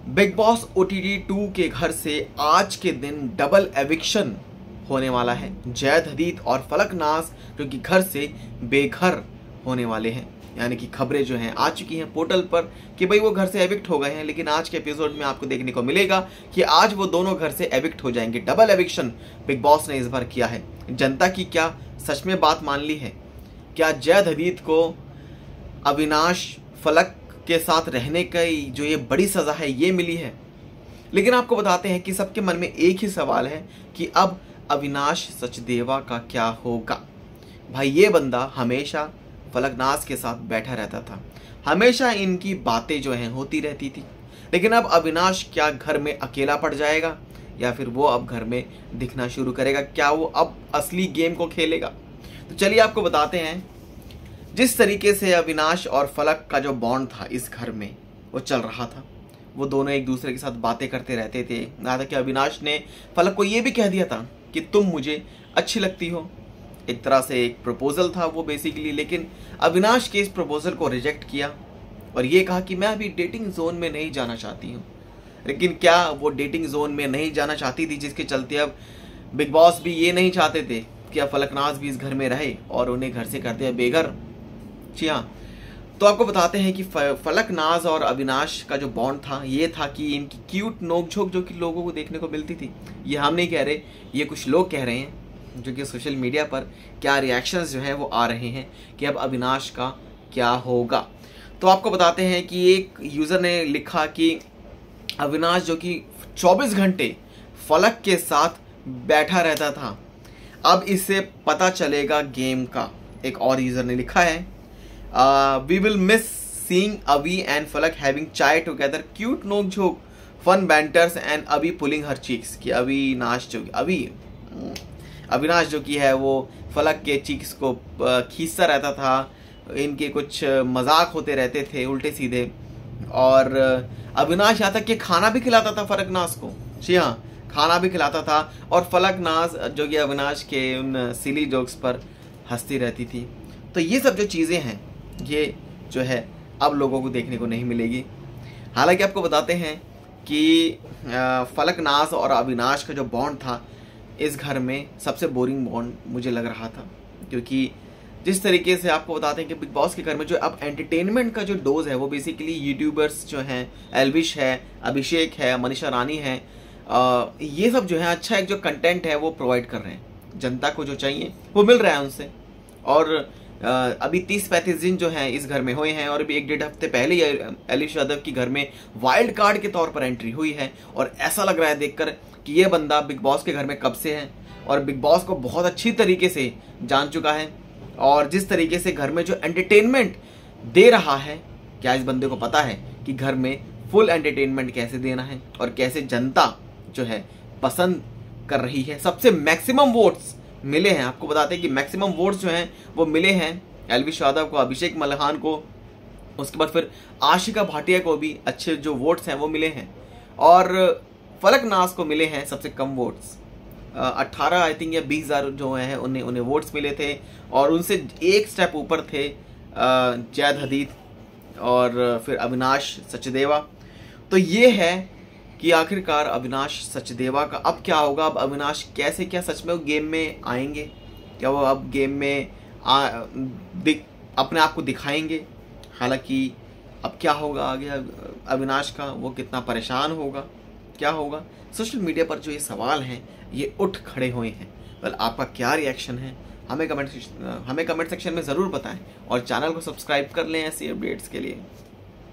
Big boss OTT 2 के घर से आज के दिन डबल एविक्शन होने वाला है। जैद हदीद और फलकनाज जो कि घर से बेघर होने वाले हैं, यानी कि खबरें जो हैं आ चुकी हैं पोर्टल पर कि भाई वो घर से एविक्ट हो गए हैं। लेकिन आज के एपिसोड में आपको देखने को मिलेगा कि आज वो दोनों घर से एविक्ट हो जाएंगे। डबल एविक्शन बिग बॉस ने इस बार किया है। जनता की क्या सच में बात मान ली है? क्या जैद हदीद को अविनाश फलक के साथ रहने की जो ये बड़ी सजा है ये मिली है? लेकिन आपको बताते हैं कि सबके मन में एक ही सवाल है कि अब अविनाश सचदेवा का क्या होगा। भाई ये बंदा हमेशा फलकनाज के साथ बैठा रहता था, हमेशा इनकी बातें जो हैं होती रहती थी। लेकिन अब अविनाश क्या घर में अकेला पड़ जाएगा या फिर वो अब घर में दिखना शुरू करेगा? क्या वो अब असली गेम को खेलेगा? तो चलिए आपको बताते हैं। जिस तरीके से अविनाश और फलक का जो बॉन्ड था इस घर में वो चल रहा था, वो दोनों एक दूसरे के साथ बातें करते रहते थे। यहाँ तक कि अविनाश ने फलक को ये भी कह दिया था कि तुम मुझे अच्छी लगती हो। एक तरह से एक प्रपोजल था वो बेसिकली। लेकिन अविनाश के इस प्रपोजल को रिजेक्ट किया और ये कहा कि मैं अभी डेटिंग जोन में नहीं जाना चाहती हूँ। लेकिन क्या वो डेटिंग जोन में नहीं जाना चाहती थी, जिसके चलते अब बिग बॉस भी ये नहीं चाहते थे कि अब फलकनाज भी इस घर में रहे और उन्हें घर से करते हैं बेघर। जी हाँ, तो आपको बताते हैं कि फलकनाज और अविनाश का जो बॉन्ड था ये था कि इनकी क्यूट नोकझोंक जो कि लोगों को देखने को मिलती थी। ये हम नहीं कह रहे, ये कुछ लोग कह रहे हैं जो कि सोशल मीडिया पर क्या रिएक्शंस जो हैं वो आ रहे हैं कि अब अविनाश का क्या होगा। तो आपको बताते हैं कि एक यूज़र ने लिखा कि अविनाश जो कि 24 घंटे फलक के साथ बैठा रहता था, अब इससे पता चलेगा गेम का। एक और यूज़र ने लिखा है we will miss seeing Avi and Falak having chai together, cute नोक-झोंक, fun banters and Avi pulling her cheeks। कि अविनाश जो कि है वो फलक के चीक्स को खींचता रहता था, इनके कुछ मजाक होते रहते थे उल्टे सीधे। और अविनाश यहाँ तक कि खाना भी खिलाता था फलकनाज को। जी हाँ, खाना भी खिलाता था और फलकनाज जो कि अविनाश के उन सिली जोक्स पर हंसती रहती थी। तो ये सब जो चीज़ें हैं ये जो है अब लोगों को देखने को नहीं मिलेगी। हालांकि आपको बताते हैं कि फलकनाज और अविनाश का जो बॉन्ड था इस घर में सबसे बोरिंग बॉन्ड मुझे लग रहा था, क्योंकि जिस तरीके से आपको बताते हैं कि बिग बॉस के घर में जो अब एंटरटेनमेंट का जो डोज है वो बेसिकली यूट्यूबर्स जो हैं, एल्विश है, अभिषेक है, मनीषा रानी है, ये सब जो है अच्छा एक जो कंटेंट है वो प्रोवाइड कर रहे हैं। जनता को जो चाहिए वो मिल रहा है उनसे। और अभी 30-35 दिन जो हैं इस घर में हुए हैं और अभी 1-1.5 हफ्ते पहले ही एलिश यादव की घर में वाइल्ड कार्ड के तौर पर एंट्री हुई है। और ऐसा लग रहा है देखकर कि ये बंदा बिग बॉस के घर में कब से है और बिग बॉस को बहुत अच्छी तरीके से जान चुका है। और जिस तरीके से घर में जो एंटरटेनमेंट दे रहा है, क्या इस बंदे को पता है कि घर में फुल एंटरटेनमेंट कैसे देना है और कैसे जनता जो है पसंद कर रही है। सबसे मैक्सिमम वोट्स मिले हैं। आपको बताते हैं कि मैक्सिमम वोट्स जो हैं वो मिले हैं एल्विश यादव को, अभिषेक मल्हान को, उसके बाद फिर आशिका भाटिया को भी अच्छे जो वोट्स हैं वो मिले हैं। और फलकनाज को मिले हैं सबसे कम वोट्स, 18 आई थिंक या 20,000 जो हैं उन्हें वोट्स मिले थे। और उनसे एक स्टेप ऊपर थे जैद हदीद और फिर अविनाश सचदेवा। तो ये है कि आखिरकार अविनाश सचदेवा का अब क्या होगा। अब अविनाश कैसे, क्या सच में वो गेम में आएंगे? क्या वो अब गेम में अपने आप को दिखाएंगे? हालांकि अब क्या होगा आगे अविनाश का, वो कितना परेशान होगा, क्या होगा? सोशल मीडिया पर जो ये सवाल हैं ये उठ खड़े हुए हैं। वेल, आपका क्या रिएक्शन है हमें कमेंट सेक्शन में ज़रूर बताएं और चैनल को सब्सक्राइब कर लें ऐसी अपडेट्स के लिए।